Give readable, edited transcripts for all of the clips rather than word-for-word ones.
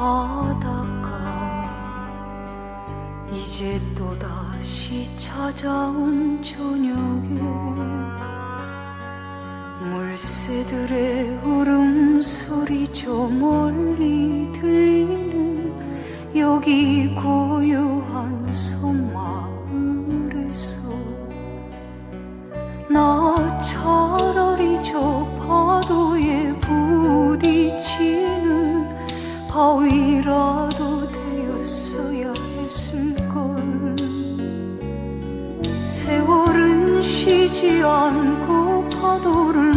바닷가 이제 또다시 찾아온 저녁에 물새들의 울음소리 저 멀리 들리는 여기 고요한 섬마을에서 나 차라리 저 파도에 부딪히는 바위라도 되었어야 했을걸. 세월은 쉬지 않고 파도를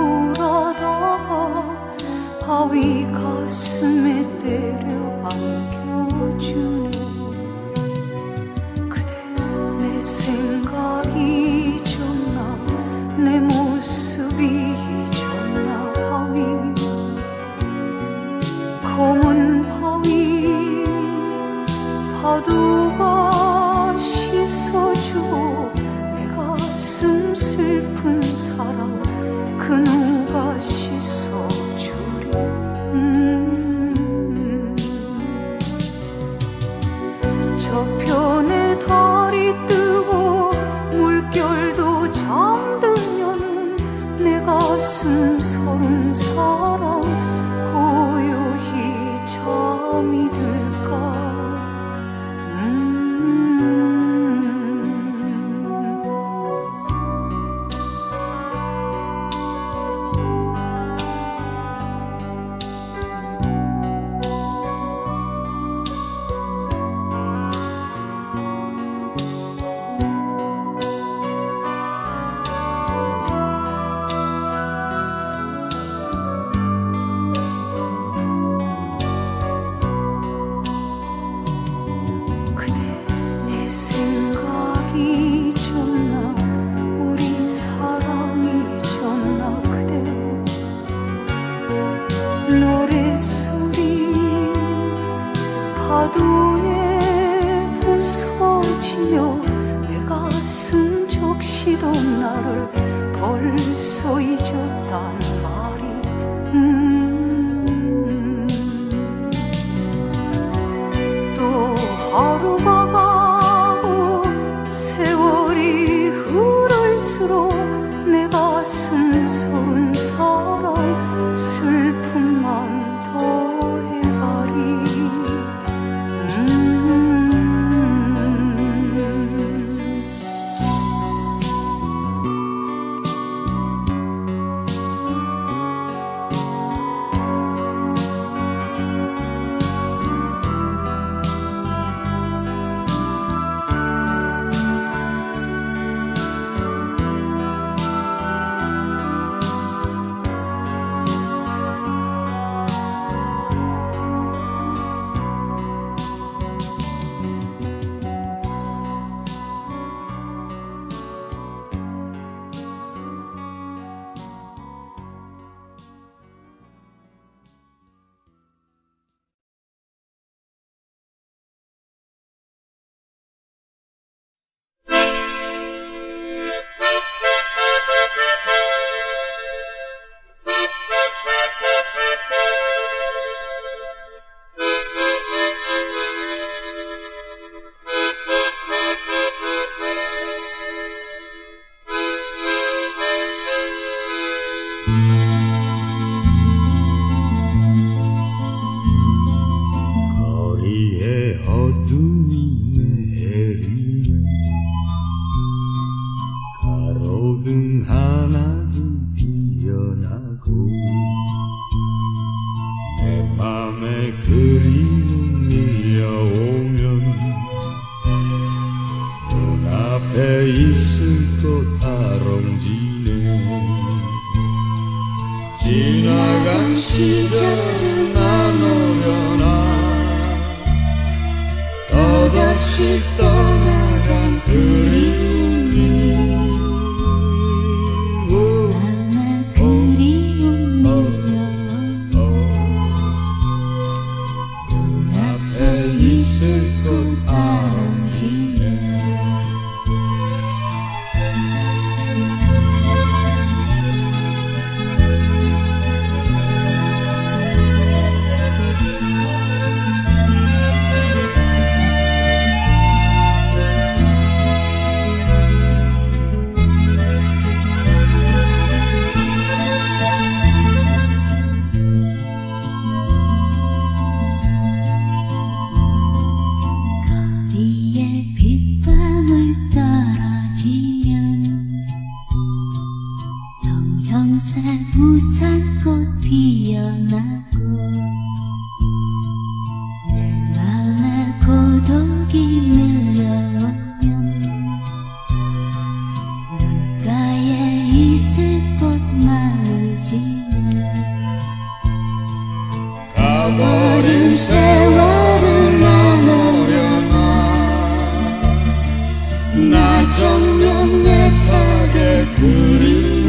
몰아다가 바위 가슴에 때려 안겨주네. 그대 내 생각이 잊었나 내 모습이 잊었나. 바위 검은 바위 파도가 씻어주고 내 가슴 슬픈 사랑 그 누가 씻어주리. 저편에 달이 뜨고 물결도 잠들면은 내 가슴 서른 사람 고요히 잠이 들까. 파도에 부서지며 내 가슴 적시던 나를 벌써 잊었단 말이. 또 하루가 가고 세월이 흐를수록 내 가슴 서른 사람 슬픔만 더해가리. 거리에 어둠이 내리는 가로등 하나도 피어나고 내 맘에 그리움 밀려오면 눈앞에 있을 것 다롱지네. 지나간 시절은 안 오려나 덧없이 떠나간 그리움이 나만 그리움 밀려 눈앞에 있을 것 다롱지네. 떠나고 내 맘에 고독이 밀려오면 눈가에 있을 꽃만을 지내 가버린 세월을 나누려나 나 정녕 내 탓에 그리는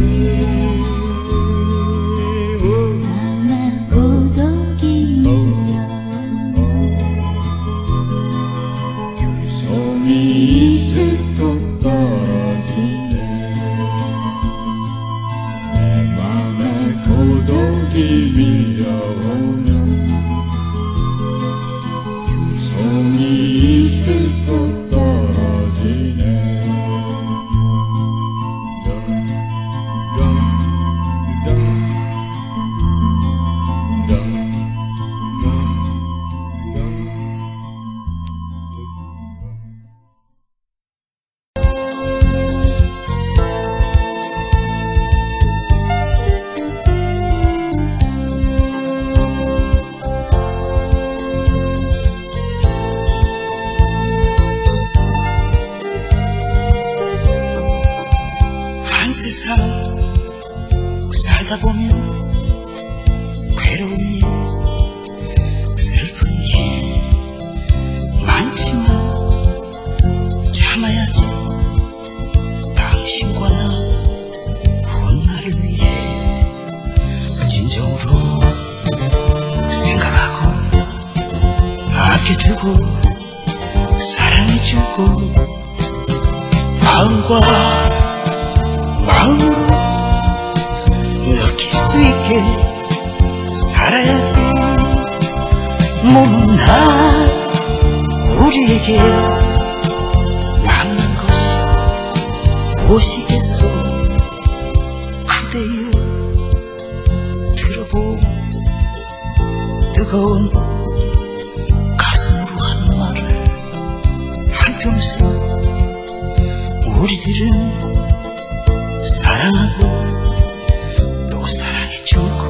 맘에 고독이 밀려오면 두 손이 있을 곳 떨어지네 내 맘에 고독이 밀려오면 두 손이 있을 곳 떨어지네 세상 살다 보면 괴로움이 슬픈 일 많지만 참아야지 당신과 나 훗날을 위해 진정으로 생각하고 아껴주고 사랑해주고 마음과 마음으로 느낄 수 있게 살아야지 몸은 날 우리에게 남는 것이 무엇이겠소 그대여 들어보 뜨거운 가슴으로 하는 말을 한평생 우리들은 사랑하고 또 사랑해주고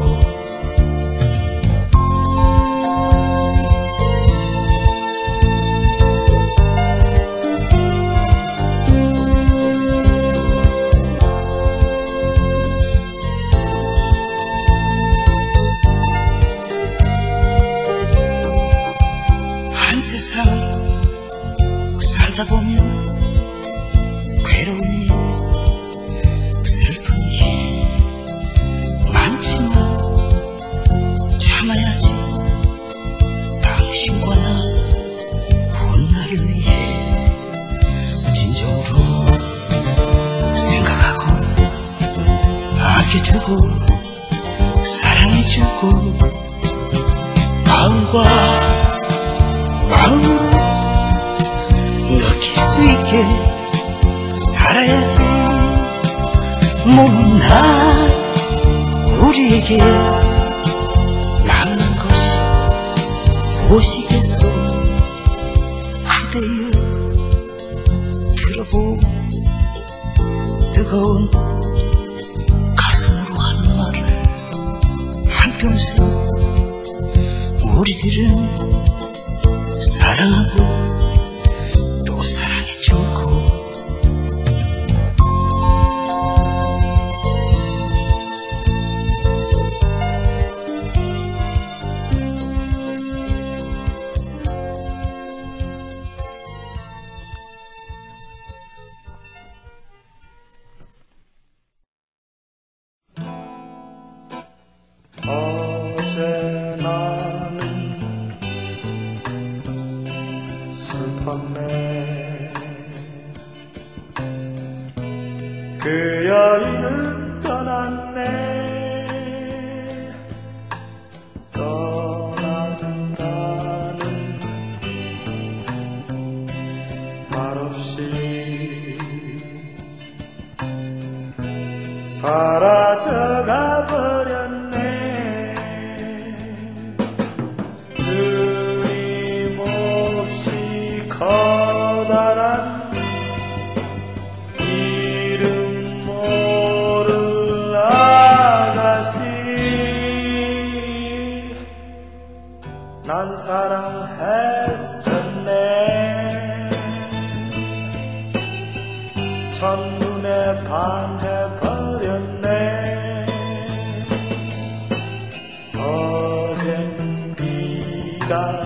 한 세상 살다 보면 괴로움이 슬픈 일 많지만 참아야지 당신과 나 훗날을 위해 진정으로 생각하고 아껴주고 사랑해주고 마음과 마음으로 느낄 수 있게 살아야지 몸은 날 우리에게 남는 것이 무엇이겠소 그대여 들어보 뜨거운 가슴으로 하는 말을 한평생 우리들은 사랑하고 또 사랑해주고 어제 나는 슬펐네 그 여인은 떠났네 떠난다는 말없이 사라져가 버렸네 끊임없이 커다란 이름 모를 아가씨 사랑했었네. 첫눈에 반해버렸네. 어젠 비가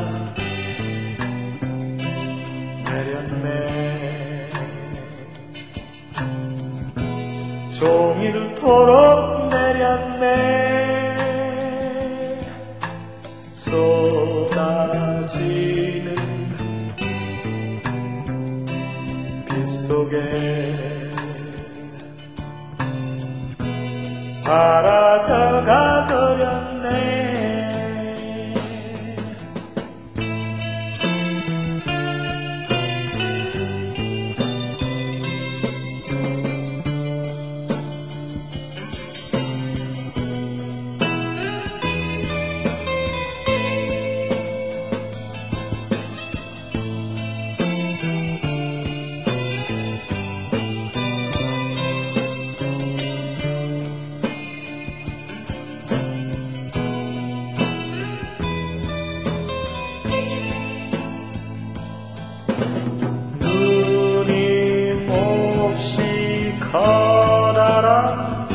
내렸네. 종일토록 내렸네. 쏟아지는 빛 속에 사라져가 버렸네. 커다란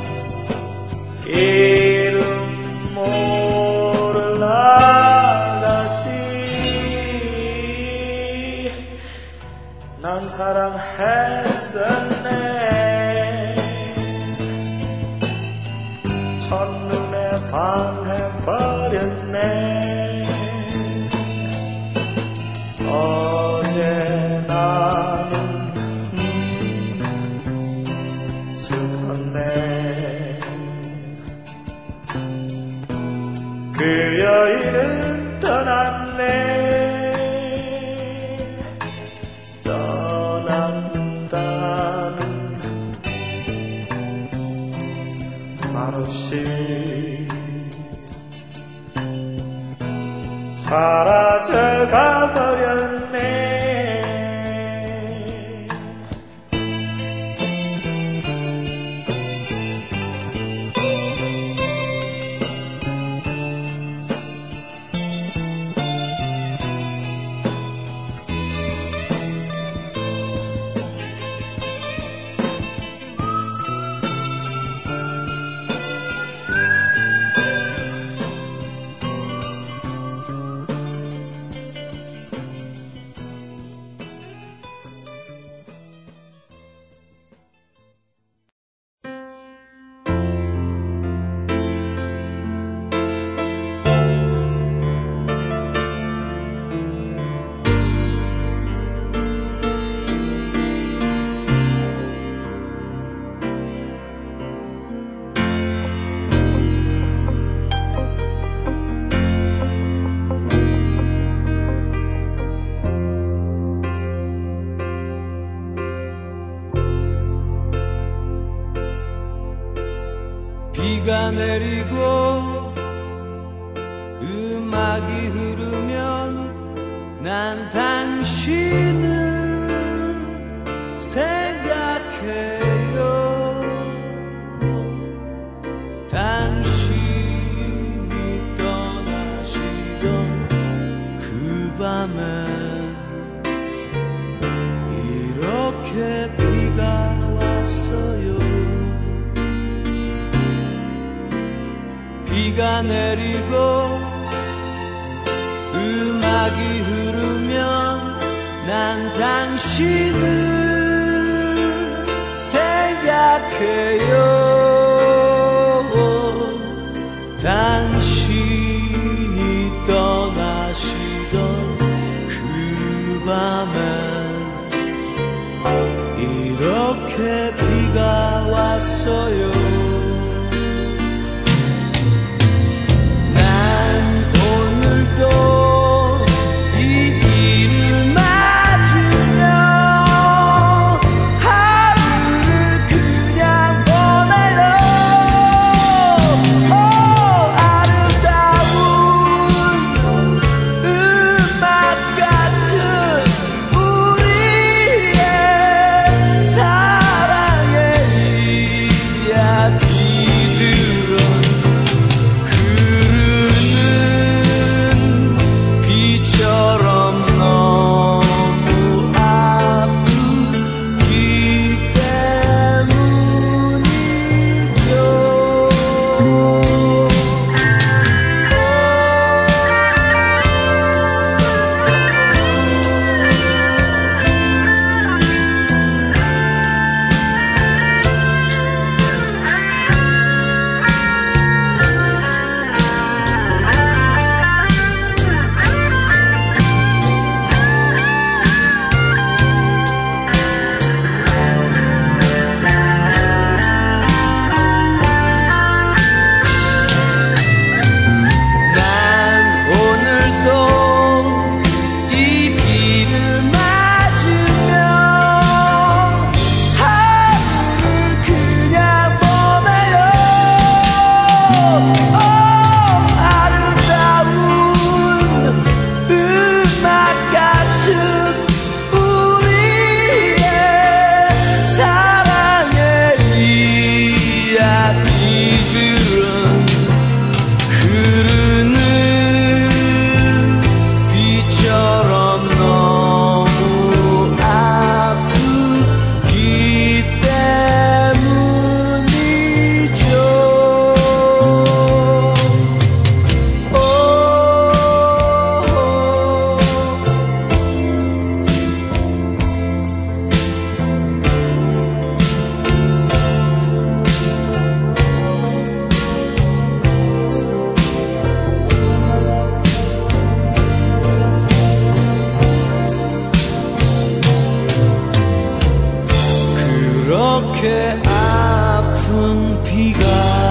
이름 모를 아가씨, 난 사랑했었네. 첫눈에 반해버렸네. 어제 나는 그 여인은 떠났네. 떠난다는 말없이 사라져가 버렸네. 비가 내리고 음악이 흐르면 난 당신을 생각해요. 당신이 떠나시던 그 밤엔 이렇게 비가 왔어요. 비가 내리고 음악이 흐르면 난 당신을 생각해요. 당신이 떠나시던 그 밤엔 이렇게 비가 왔어요. 사랑 이렇게 아픈 비가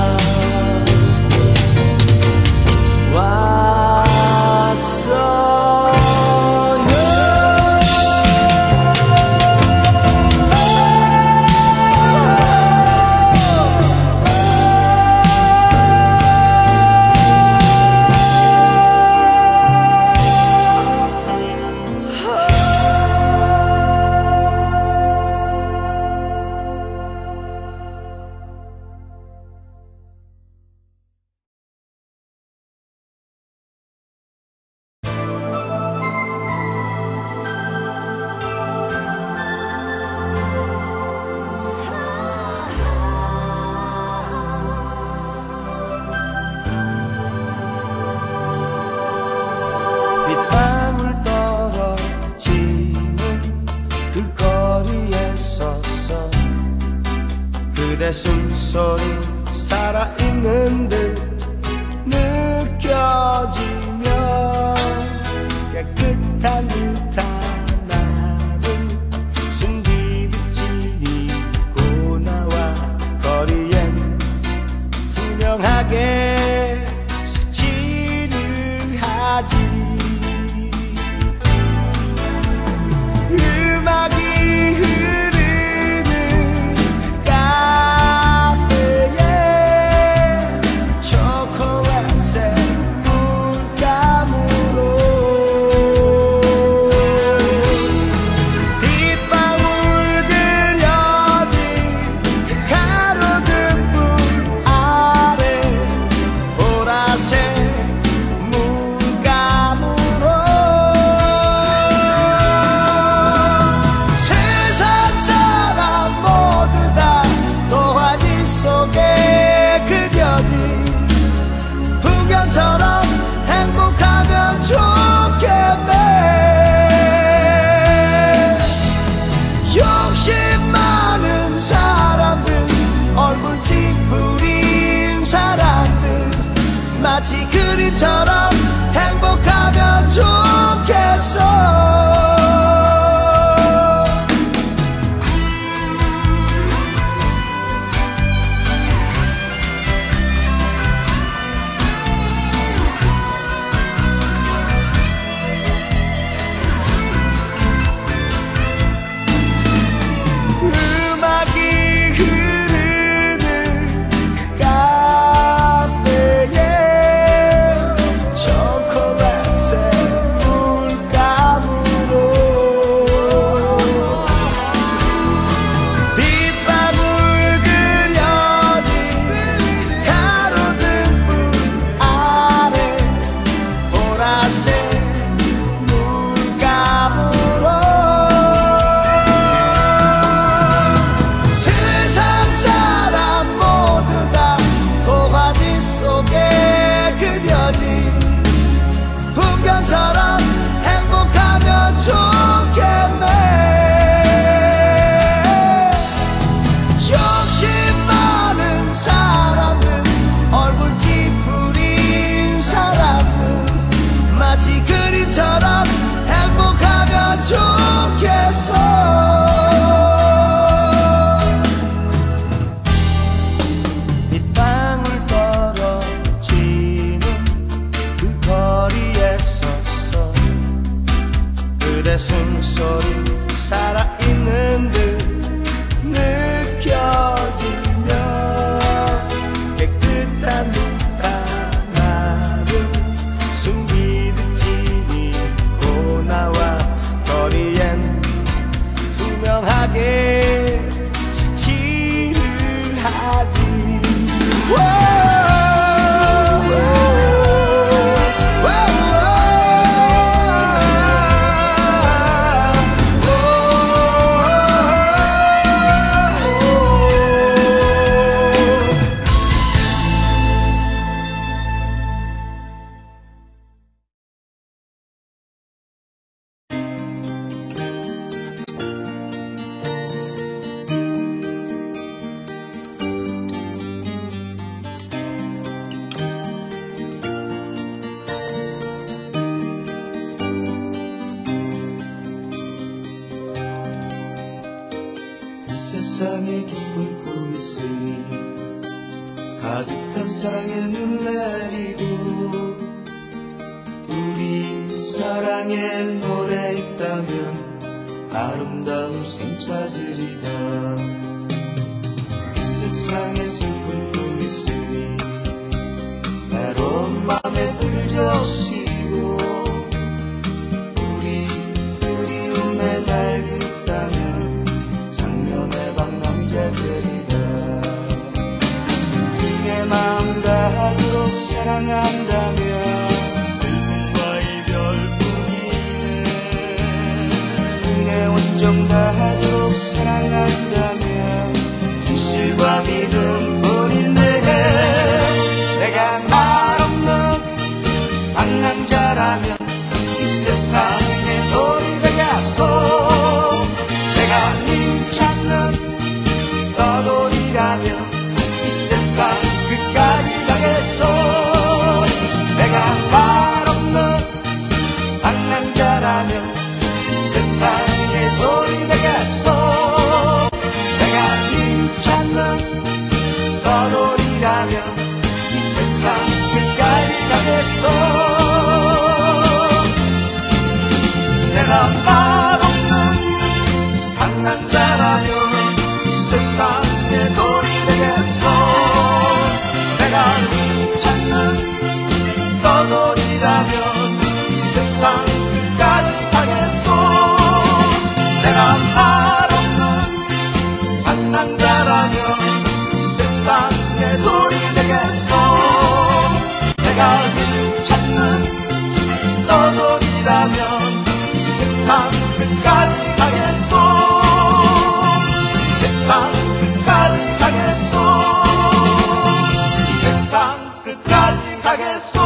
그대 숨소리 살아있는 듯 느껴지며 깨끗한 듯한 나를 숨기듯 지니고 나와 거리엔 투명하게 색칠을 하지. 음악이 풍경처럼 행복하면 좋겠네. 욕심 많은 사람들, 얼굴 찌푸린 사람들, 마치 그림처럼 행복하면 좋겠어. 풍경처럼 행복하면 좋겠네. 욕심 많은 사람들, 얼굴 찌푸린 사람들, 마치 그림처럼 행복하면 좋겠어. 빗방울 떨어지는 그 거리에 섰어. 그대 숨소리 살아있는 듯 느껴지며 깨끗한 듯한 나를 숨기듯 지니고 나와 거리엔 투명하게 색칠을 하지. 세상의 기쁨 있으니 가득한 사랑의 눈 내리고 우리 사랑의 노래 있다면 아름다운 생 찾으리다. 이 세상에 슬픈 꿈 있으니 외로운 맘에 불 적시고 우리 그리움에 날 긋다면 상념의 방 남자들이다. 내 마음 다하도록 사랑한다면 슬픔과 이별뿐이네. 내 온정 다하도록 사랑한다면 진실과 믿음뿐인데 내가 말없는 방랑자라면 이 세상에 돌이 되겠소. 내가 님 찾는 떠돌이라면 이 세상 끝까지 가겠소. 내가 말없는 방랑자라면 이 세상에 돌이 되겠소. 내가 님 찾는 떠돌이라면 이 세상 끝까지 가겠소. 내가 말없는 방랑자라면 이 세상에 돌이 되겠소. 내가 님 찾는 떠돌이라면 이 세상 끝까지 가겠소. 내가 말없는 방랑자라면 이 세상에 돌이 되겠소. 내가 님 찾는 떠돌이라면 이 세상 끝까지 가겠소. 이 세상 끝까지 가겠소. 이 세상 끝까지 가겠소.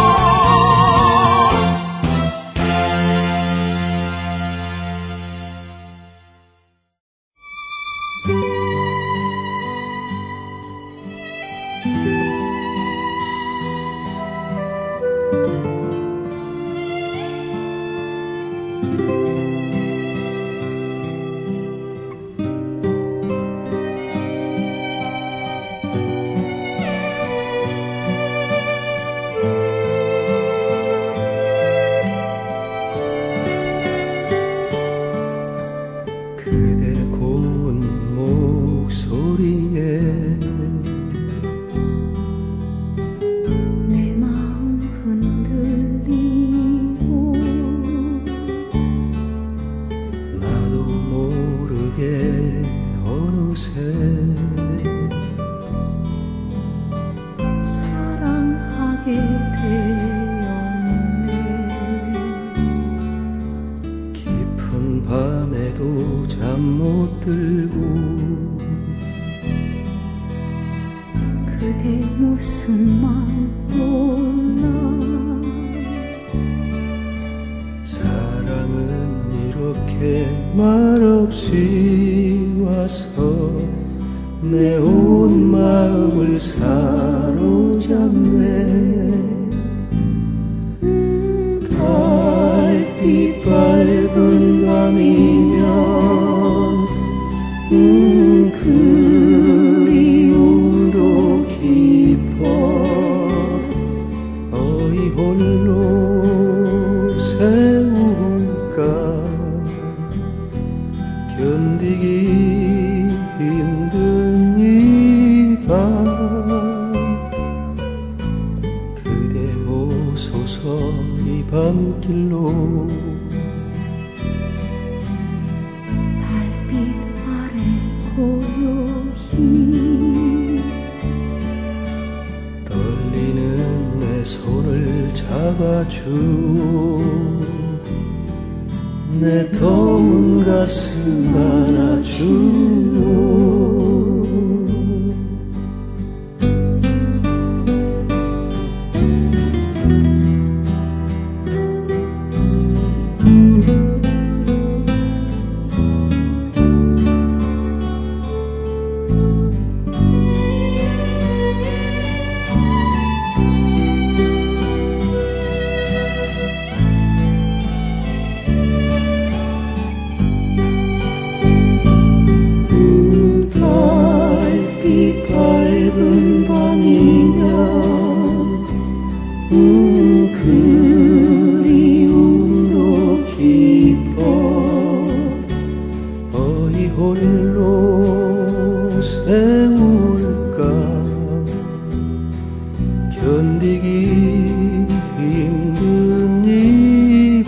내 더운 가슴 안아주오.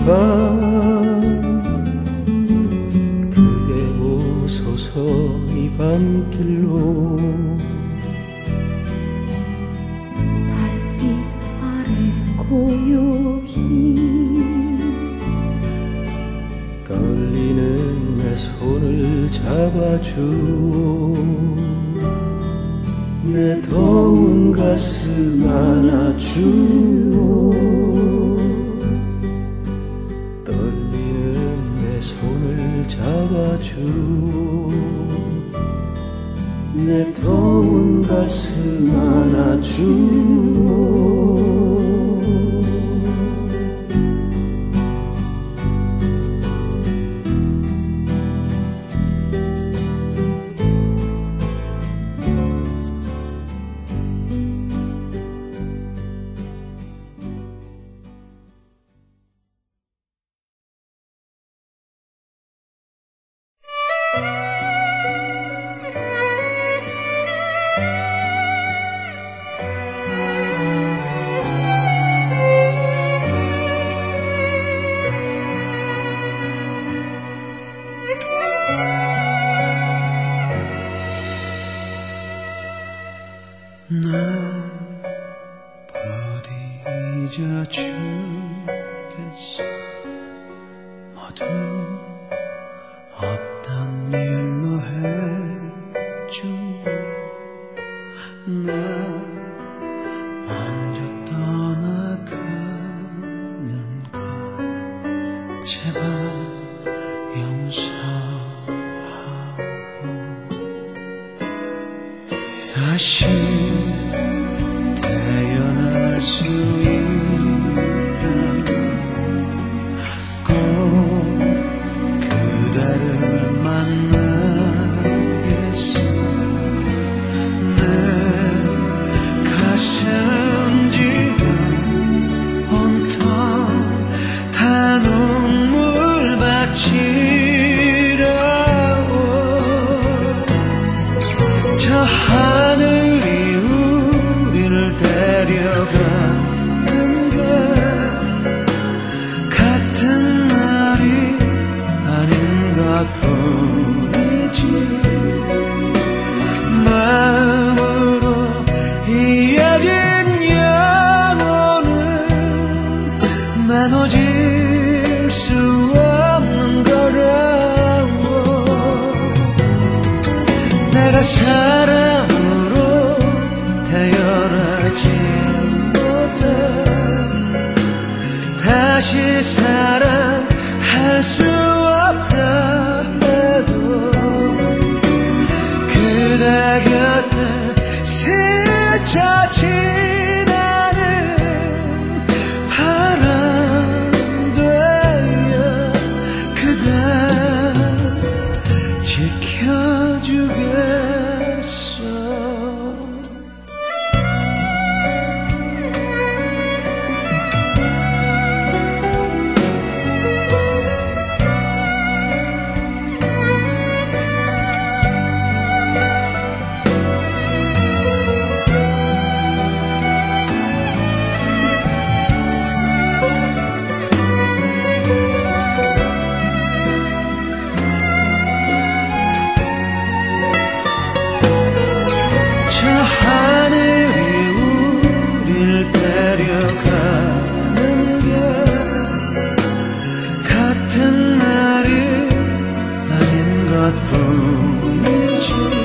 그대 오소서 이 밤길로 달빛 아래 고요히 떨리는 내 손을 잡아주오 내 더운 가슴 안아주오 떨리는 내 손을 잡아주오 내 더운 가슴 안아주오 잊어주겠어 모두 없던 일로 해줘 나 먼저 떠나가는 것 제발 용서하고 다시 태어날 수 있다면 꼭 그대를 만나겠어 내 가슴 지금 온통 다 눈물밭이라고 저 하늘이 우리를 데려가는 게 같은 날이 아닌 것 뿐이지 마음으로 이어진 영혼은 나눠질 수 없는 거라고 내가 사람으로 태어나지 못해 다시 사랑할 수 없다 해도 그대 곁에 스쳐 지나는 바람 되어 그대 지켜주겠어 저 하늘이 우릴 데려가는 게 같은 날이 아닌 것 뿐이지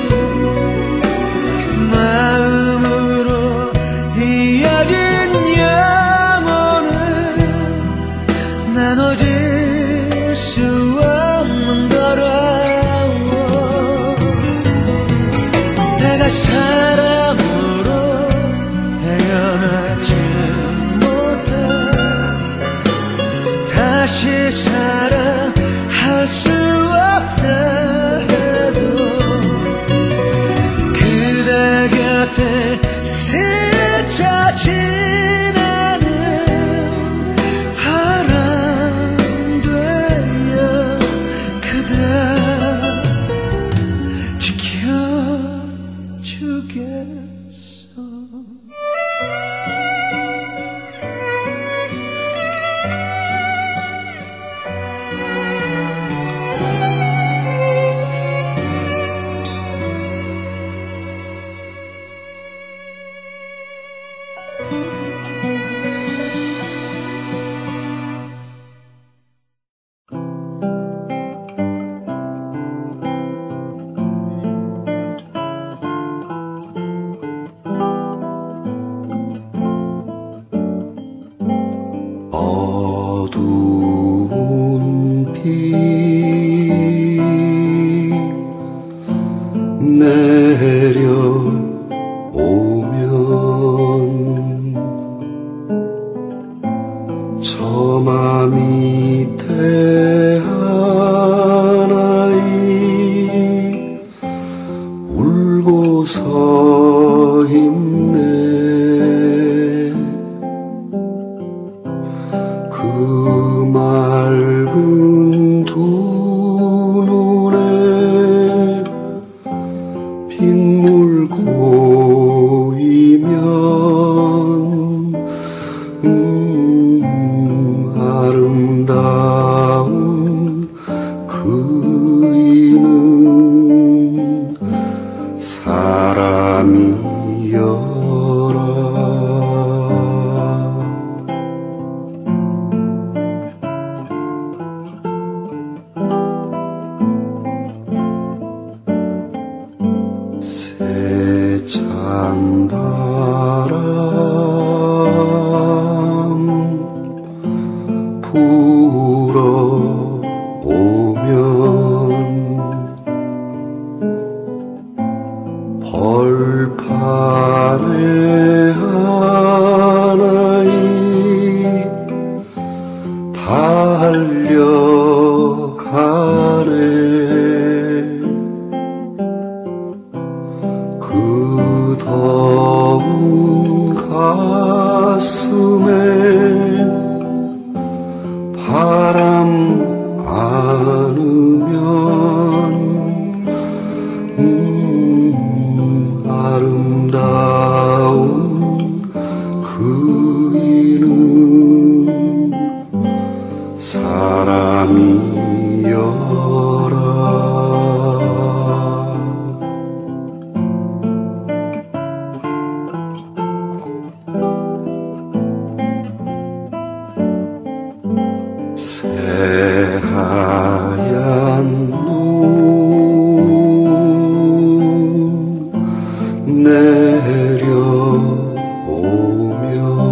마음으로 이어진 영혼은 나눠질 수 없는 거라고 내가 사람으로 태어나지 못해 다시 사랑할 수 없다 해도 그대 곁에 스쳐 지나는 바람 되어 그대 지켜주겠어 찬바람 불어오면 벌판에 하나이 달려가네. 그 더운 가슴에 바람 안으면 아름다운 그이는 사람이여라. 새하얀 눈 내려오면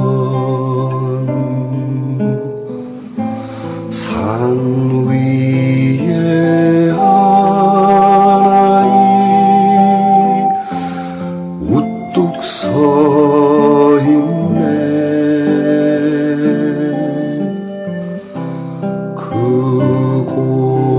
산 위에 하나이 우뚝 서 있네. 그